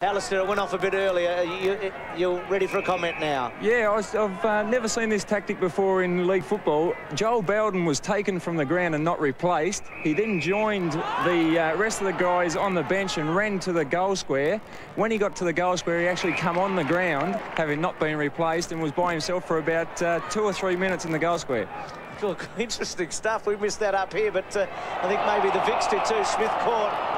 Alistair, it went off a bit earlier. You're ready for a comment now? Yeah, I've never seen this tactic before in league football. Joel Bowden was taken from the ground and not replaced. He then joined the rest of the guys on the bench and ran to the goal square. When he got to the goal square, he actually come on the ground, having not been replaced, and was by himself for about 2 or 3 minutes in the goal square. Look, interesting stuff. We missed that up here, but I think maybe the Vicks did too. Smith caught